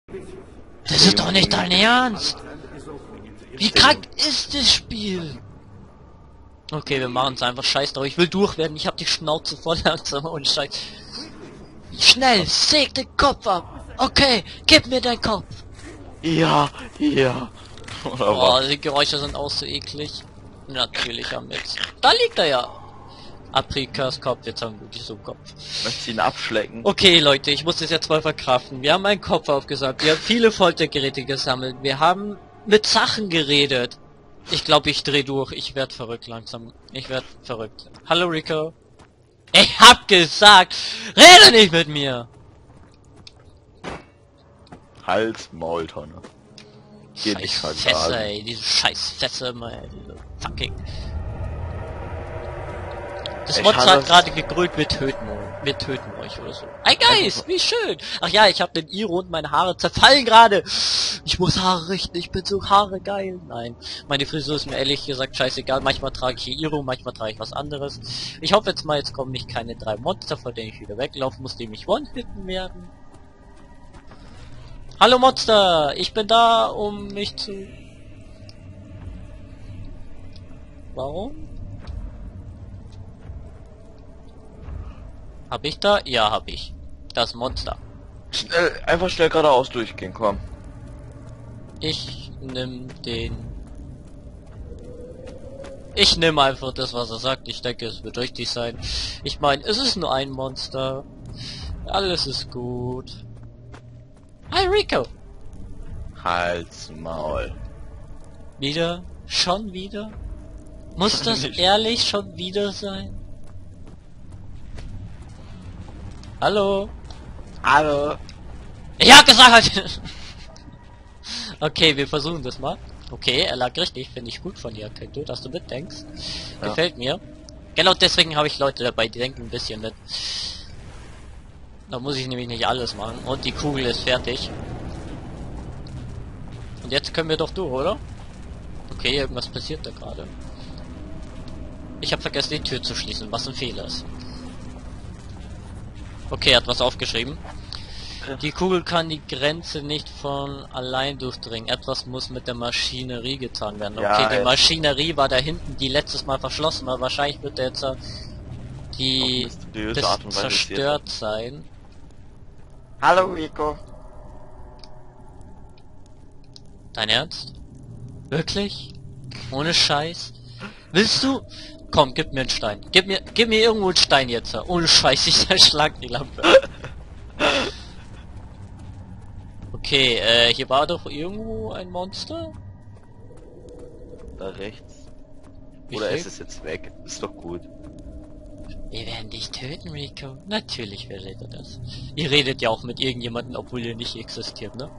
Das ist doch nicht dein Ernst! Wie krank ist das Spiel? Okay, wir machen es einfach scheiß drauf. Ich will durchwerden. Ich hab die Schnauze voll langsam und scheiß. Schnell, säg den Kopf ab! Okay, gib mir deinen Kopf! Ja, ja. Oder Oh, was? die Geräusche sind auch so eklig. Natürlich haben wir jetzt. Da liegt er ja! Aprikas Kopf, jetzt haben wir wirklich so einen Kopf. Möchtest du ihn abschlecken? Okay, Leute, ich muss das jetzt mal verkraften. Wir haben einen Kopf aufgesaugt. Wir haben viele Foltergeräte gesammelt. Wir haben mit Sachen geredet. Ich glaube, ich dreh durch. Ich werd verrückt langsam. Ich werd verrückt. Hallo, Rico. Ich hab gesagt, rede nicht mit mir! Hals, Maultonne. Geh nicht Scheiß vergraben. Fässer, ey. Diese scheiß Fässer, mal. Diese fucking... Das Ich Monster habe- hat gerade gegrölt, wir töten euch oder so. Ein Geist, wie schön. Ach ja, ich habe den Iro und meine Haare zerfallen gerade. Ich muss Haare richten, ich bin so Haare geil. Nein, meine Frisur ist mir ehrlich gesagt scheißegal. Manchmal trage ich hier Iro, manchmal trage ich was anderes. Ich hoffe jetzt mal, jetzt kommen nicht keine 3 Monster, vor denen ich wieder weglaufen muss, die mich one-hitten werden. Hallo Monster, ich bin da, um mich zu... Warum? Hab ich da? Ja, hab ich. Das Monster. Schnell, einfach schnell geradeaus durchgehen, komm. Ich nimm den... Ich nehme einfach das, was er sagt. Ich denke, es wird richtig sein. Ich meine, es ist nur ein Monster. Alles ist gut. Hi, Rico. Hals, Maul. Wieder? Schon wieder? Muss das Nicht. ehrlich schon wieder sein? Hallo? Hallo. Ich hab gesagt! Okay, wir versuchen das mal. Okay, er lag richtig, finde ich gut von dir, Kento, dass du mitdenkst. Ja. Gefällt mir. Genau deswegen habe ich Leute dabei, die denken ein bisschen mit. Da muss ich nämlich nicht alles machen. Und die Kugel ist fertig. Und jetzt können wir doch durch, oder? Okay, irgendwas passiert da gerade. Ich habe vergessen, die Tür zu schließen, was ein Fehler ist. Okay, er hat was aufgeschrieben. Die Kugel kann die Grenze nicht von allein durchdringen. Etwas muss mit der Maschinerie getan werden. Okay, Ja, die jetzt. Maschinerie war da hinten, die letztes Mal verschlossen war. Wahrscheinlich wird jetzt die Auf mysteriöse Art und Weise zerstört sein. Hallo, Rico. Dein Ernst? Wirklich? Ohne Scheiß? Willst du? Komm, gib mir einen Stein. Gib mir irgendwo einen Stein jetzt. Ohne Scheiß, ich zerschlag die Lampe. Okay, hier war doch irgendwo ein Monster? Da rechts. Wie Oder viel? ist es jetzt weg? Ist doch gut. Wir werden dich töten, Rico. Natürlich werdet ihr das. Ihr redet ja auch mit irgendjemandem, obwohl ihr nicht existiert, ne?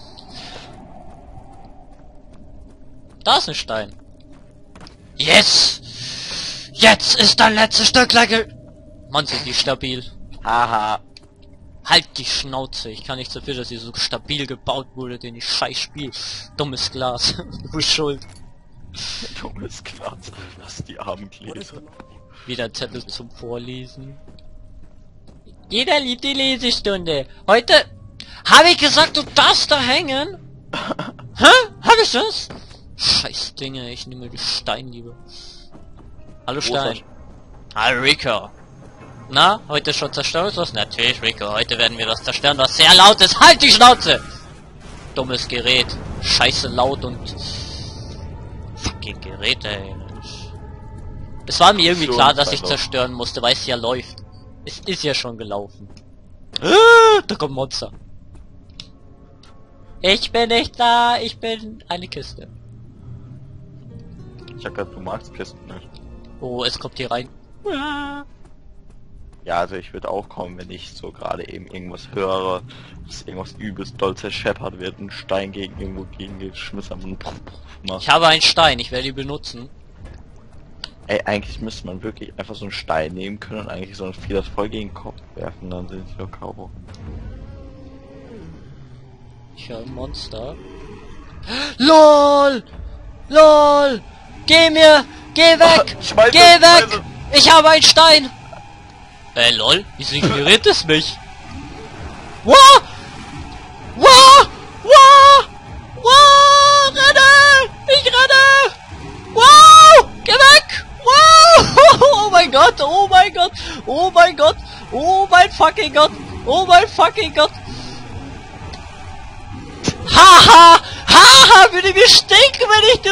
Da ist ein Stein. Yes! Jetzt ist dein letztes Stück Lacke! Mann, sind die stabil. Haha. Halt die Schnauze. Ich kann nicht dafür, dass sie so stabil gebaut wurde, denn ich scheiß Spiel. Dummes Glas. Du bist schuld. Dummes Glas. Lass die armen Gläser. Wieder ein Zettel zum Vorlesen. Jeder liebt die Lesestunde. Heute habe ich gesagt, du darfst da hängen. Hä? Hab ich das? Scheiß Dinge, ich nehme die Stein lieber. Hallo Stein. Hallo Rico. Na, heute schon zerstört was? Natürlich, Rico. Heute werden wir das zerstören, was sehr laut ist. Halt die Schnauze! Dummes Gerät. Scheiße laut und... Fucking Gerät, ey. Es war mir irgendwie klar, dass ich zerstören musste, weil es ja läuft. Es ist ja schon gelaufen. Da kommt Monster. Ich bin nicht da, ich bin eine Kiste. Ich hab grad, du magst Kisten nicht. Oh, es kommt hier rein. Ja, also ich würde auch kommen, wenn ich so gerade eben irgendwas höre, dass irgendwas übelst doll zerscheppert wird, ein Stein gegen irgendwo geschmissen und macht. Ich habe einen Stein, ich werde ihn benutzen. Ey, eigentlich müsste man wirklich einfach so einen Stein nehmen können und eigentlich so ein Vieh das voll gegen den Kopf werfen, dann sind sie doch K.O. Ich höre ein Monster. LOL! LOL! Geh mir! Geh weg! Schmeiß Geh es, weg! schmeiß Ich habe einen Stein! LOL? Wieso ignoriert es mich? Wow! Wow! mein Gott! Oh mein Gott! Oh mein fucking Gott! Oh mein fucking Gott! Haha! Haha! Würde mir stinken, wenn ich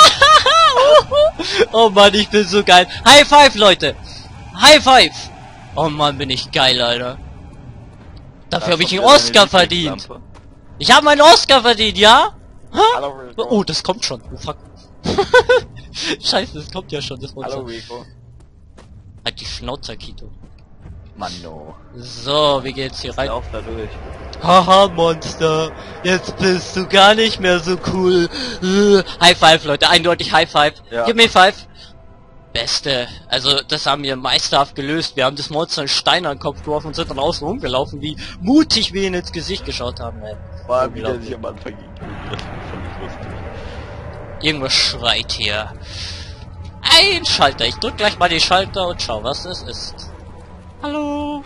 tue! Oh Mann, ich bin so geil! High Five, Leute! High Five! Oh Mann, bin ich geil, Alter! Dafür habe ich einen Oscar verdient! Ich habe einen Oscar verdient, ja? Hallo, Rico. Oh, das kommt schon. Oh, fuck. Scheiße, das kommt ja schon, das Monster. Hallo, Rico. Halt die Schnauze, Kito. Mano. So, wie geht's hier rein? Lauf da durch. Haha, Monster. Jetzt bist du gar nicht mehr so cool. High Five, Leute. Eindeutig High Five. Ja. Gib mir Five. Beste. Also, das haben wir meisterhaft gelöst. Wir haben das Monster einen Stein an den Kopf geworfen und sind dann außen rumgelaufen, wie mutig wir ihn ins Gesicht geschaut haben, ey. Vor allem, wie der sich am Anfang ging. Das war völlig lustig. Irgendwas schreit hier. Ein Schalter. Ich drück gleich mal den Schalter und schau, was es ist. Hallo.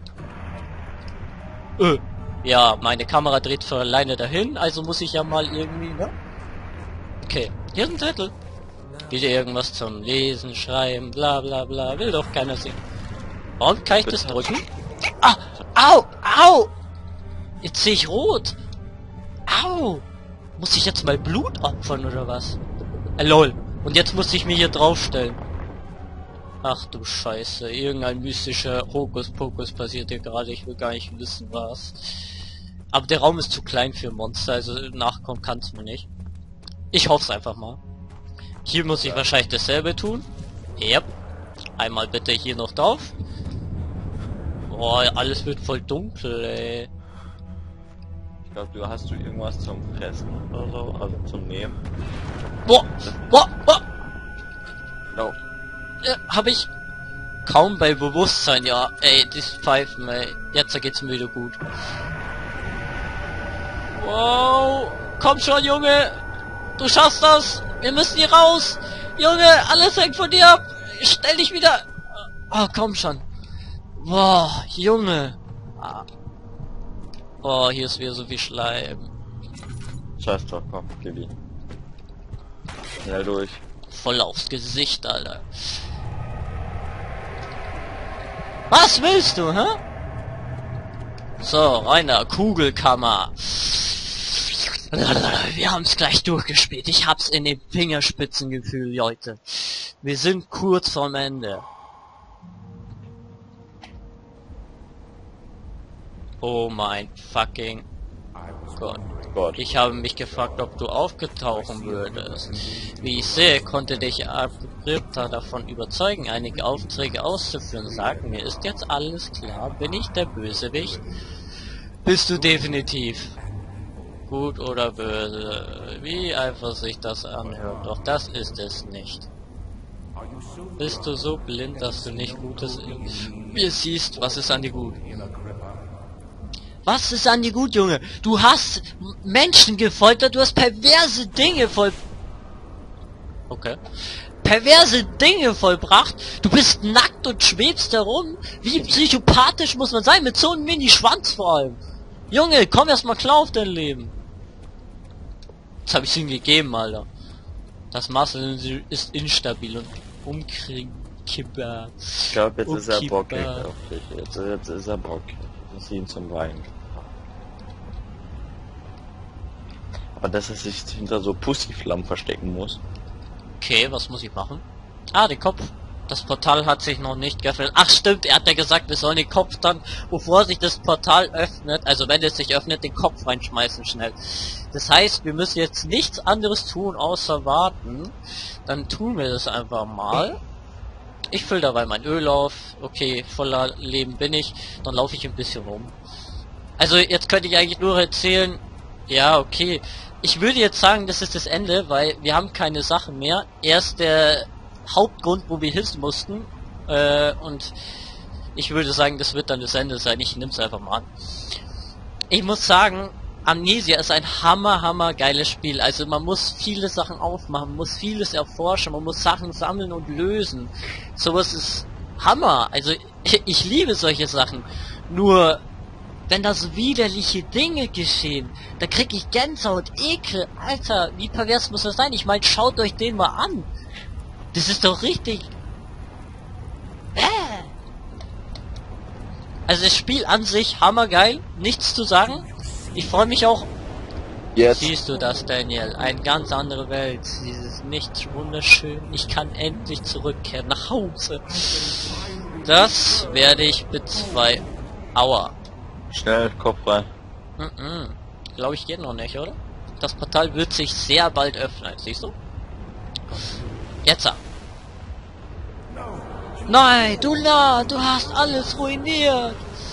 Ja, meine Kamera dreht für alleine dahin, also muss ich ja mal irgendwie, ne? Okay, hier ist ein Zettel. Wieder irgendwas zum Lesen, Schreiben, bla bla bla. Will doch keiner sehen. Warum kann ich das drücken? Ah! Au! Au! Jetzt sehe ich rot. Au! Muss ich jetzt mal Blut opfern oder was? Lol. Und jetzt muss ich mir hier draufstellen. Ach du Scheiße. Irgendein mystischer Hokuspokus passiert hier gerade. Ich will gar nicht wissen was. Aber der Raum ist zu klein für Monster. Also nachkommen kann es mir nicht. Ich hoffe es einfach mal. Hier muss ich wahrscheinlich dasselbe tun. Yep. Einmal bitte hier noch drauf. Boah, alles wird voll dunkel, ey. Ich glaube, du hast irgendwas zum Fressen oder so, also zum Nehmen. Boah, boah, boah. No. Hab ich kaum bei Bewusstsein, ja. Ey, das Pfeifen, ey. Jetzt geht's mir wieder gut. Wow. Komm schon, Junge. Du schaffst das. Wir müssen hier raus. Junge, alles hängt von dir ab. Stell dich wieder. Oh, komm schon. Boah, Junge. Oh, hier ist wieder so viel Schleim. Scheiß drauf, komm, gib ihn. Schnell durch. Voll aufs Gesicht, Alter. Was willst du, hä? So, Rainer, Kugelkammer. Wir haben es gleich durchgespielt. Ich hab's in den Fingerspitzengefühl, Leute. Wir sind kurz vorm Ende. Oh mein fucking Gott. Ich habe mich gefragt, ob du aufgetauchen würdest. Wie ich sehe, konnte dich Abripta davon überzeugen, einige Aufträge auszuführen. Sag mir, ist jetzt alles klar? Bin ich der Bösewicht? Bist du definitiv. Gut oder böse? Wie einfach sich das anhört, doch das ist es nicht. Bist du so blind, dass du nicht Gutes in mir siehst? Was ist an dir gut? Was ist an dir gut, Junge? Du hast Menschen gefoltert, du hast perverse Dinge perverse Dinge vollbracht. Du bist nackt und schwebst herum. Wie psychopathisch muss man sein? Mit so einem Mini-Schwanz vor allem. Junge, komm erst mal klar auf dein Leben. Jetzt habe ich ihm gegeben, Alter. Das Muscle ist instabil und umkippbar. Ich glaube, jetzt ist er bockig auf dich. Jetzt ist er bockig. Das ist ihn zum Weinen. Aber dass er sich hinter so Pussyflammen verstecken muss. Okay, was muss ich machen? Ah, den Kopf. Das Portal hat sich noch nicht geöffnet. Ach stimmt, er hat ja gesagt, wir sollen den Kopf dann, bevor sich das Portal öffnet, also wenn es sich öffnet, den Kopf reinschmeißen schnell. Das heißt, wir müssen jetzt nichts anderes tun, außer warten. Dann tun wir das einfach mal. Ich fülle dabei mein Öl auf. Okay, voller Leben bin ich. Dann laufe ich ein bisschen rum. Also jetzt könnte ich eigentlich nur erzählen, ja, okay. Ich würde jetzt sagen, das ist das Ende, weil wir haben keine Sachen mehr. Erst der Hauptgrund, wo wir hin mussten. Und ich würde sagen, das wird dann das Ende sein. Ich nehme es einfach mal an. Ich muss sagen, Amnesia ist ein hammer geiles Spiel. Also man muss viele Sachen aufmachen, man muss vieles erforschen, man muss Sachen sammeln und lösen. Sowas ist Hammer. Also ich liebe solche Sachen. Nur wenn da so widerliche Dinge geschehen, da krieg ich Gänsehaut, Ekel. Alter, wie pervers muss das sein? Ich meine, schaut euch den mal an. Das ist doch richtig... Also das Spiel an sich hammergeil, nichts zu sagen. Ich freue mich auch. Jetzt. Siehst du das, Daniel? Eine ganz andere Welt. Dieses Nichts wunderschön. Ich kann endlich zurückkehren nach Hause. Das werde ich bezweifeln. Aua. Schnell, Kopf rein. Glaube ich geht noch nicht, oder? Das Portal wird sich sehr bald öffnen, siehst du? Jetzt. Nein, du hast alles ruiniert.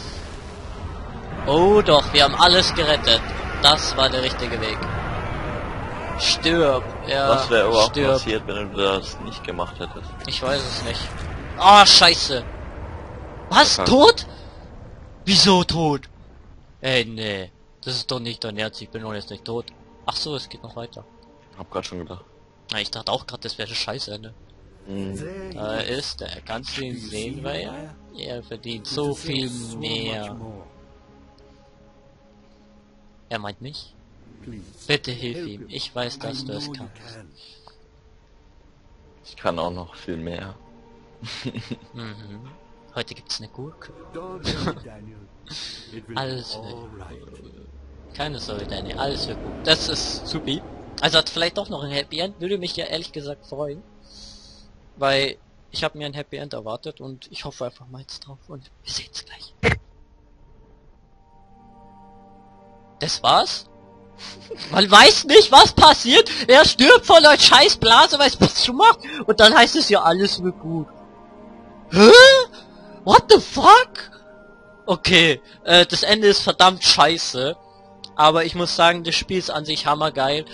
Oh doch, wir haben alles gerettet. Das war der richtige Weg. Stirb. Ja, Was wäre überhaupt stirb. passiert, wenn du das nicht gemacht hättest? Ich weiß es nicht. Ah, scheiße. Was? Okay. Tot? Wieso tot? Ey, nee. Das ist doch nicht dein Ernst. Ich bin doch jetzt nicht tot. Ach so, es geht noch weiter. Hab grad schon gedacht. Na, ich dachte auch gerade, das wäre das Scheißende. Da ist er. Kannst du ihn sehen, weil er verdient so viel mehr. Er meint mich. Bitte hilf ihm. Ich weiß, dass du es kannst. Ich kann auch noch viel mehr. Mhm. Heute gibt's eine Gurke. Alles wird gut. Keine Sorge, Daniel. Alles wird gut. Das ist supi. Also hat vielleicht doch noch ein Happy End. Würde mich ja ehrlich gesagt freuen. Weil ich habe mir ein Happy End erwartet und ich hoffe einfach mal jetzt drauf und wir sehen's gleich. Das war's? Man weiß nicht, was passiert. Er stirbt von der Scheißblase, weil es was schon macht. Und dann heißt es ja, alles wird gut. Hä? What the fuck? Okay, das Ende ist verdammt scheiße. Aber ich muss sagen, das Spiel ist an sich hammergeil.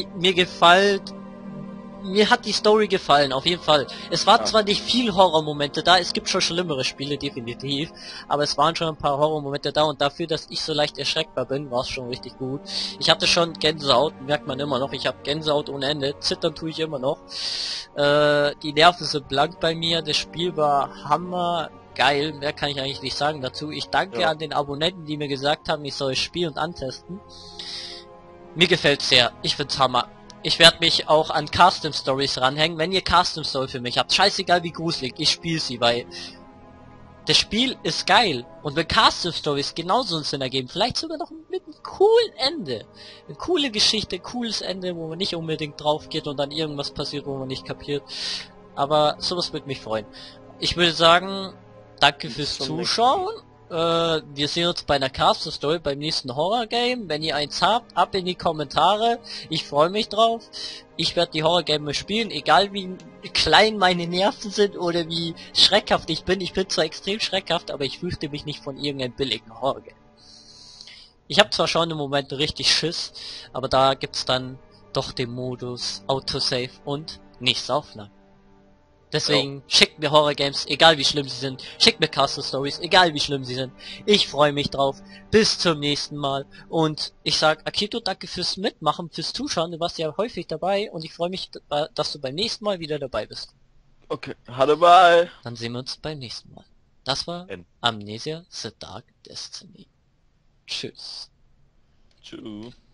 Mir hat die Story gefallen, auf jeden Fall. Es war zwar nicht viel Horrormomente da, es gibt schon schlimmere Spiele, definitiv. Aber es waren schon ein paar Horrormomente da und dafür, dass ich so leicht erschreckbar bin, war es schon richtig gut. Ich hatte schon Gänsehaut, merkt man immer noch. Ich habe Gänsehaut ohne Ende, zittern tue ich immer noch. Die Nerven sind blank bei mir, das Spiel war hammergeil, mehr kann ich eigentlich nicht sagen dazu. Ich danke an den Abonnenten, die mir gesagt haben, ich soll es spielen und antesten. Mir gefällt's sehr, ich find's Hammer. Ich werde mich auch an Custom Stories ranhängen. Wenn ihr Custom Story für mich habt, scheißegal wie gruselig, ich spiele sie, weil das Spiel ist geil. Und wenn Custom Stories genauso einen Sinn ergeben, vielleicht sogar noch mit einem coolen Ende. Eine coole Geschichte, cooles Ende, wo man nicht unbedingt drauf geht und dann irgendwas passiert, wo man nicht kapiert. Aber sowas würde mich freuen. Ich würde sagen, danke fürs Zuschauen. Wir sehen uns bei einer Custom Story beim nächsten Horror Game. Wenn ihr eins habt, ab in die Kommentare. Ich freue mich drauf. Ich werde die Horror Game spielen, egal wie klein meine Nerven sind oder wie schreckhaft ich bin. Ich bin zwar extrem schreckhaft, aber ich fürchte mich nicht von irgendeinem billigen Horror Game. Ich habe zwar schon im Moment richtig Schiss, aber da gibt's dann doch den Modus Autosave und nächste Aufnahme. Deswegen schickt mir Horror Games, egal wie schlimm sie sind. Schickt mir Custom Stories, egal wie schlimm sie sind. Ich freue mich drauf. Bis zum nächsten Mal. Und ich sag Akito, danke fürs Mitmachen, fürs Zuschauen. Du warst ja häufig dabei und ich freue mich, dass du beim nächsten Mal wieder dabei bist. Okay, hatte bye. Dann sehen wir uns beim nächsten Mal. Das war Amnesia The Dark Destiny. Tschüss. Tschüss.